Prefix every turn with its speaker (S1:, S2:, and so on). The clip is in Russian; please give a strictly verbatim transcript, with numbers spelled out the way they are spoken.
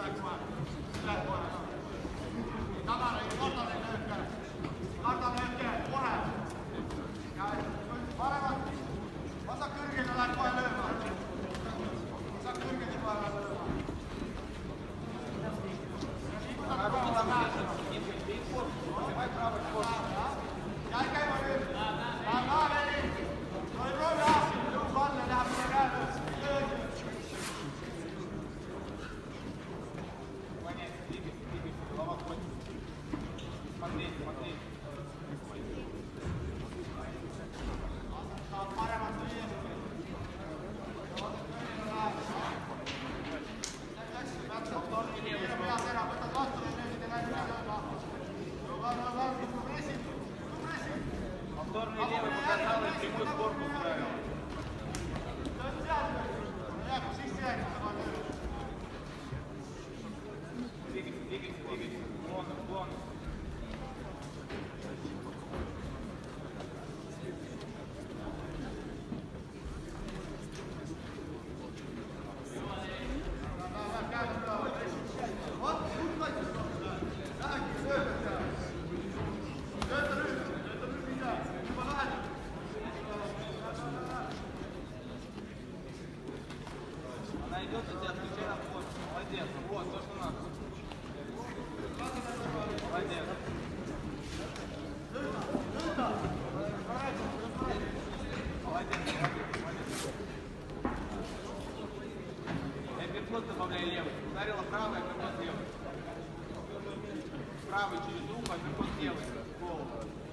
S1: Повторный левый показал и прямой сборку ударил. Двигайся, двигайся, двигайся. Вон, вон. Она идет, и тебя отвечай на вход. Молодец. Вот, то, что надо. Молодец. Молодец, молодец, молодец. Эпифлот добавляй левый. Ударила правая, эпифлот левый. Правый через ухо, эпифлот левый. Голову.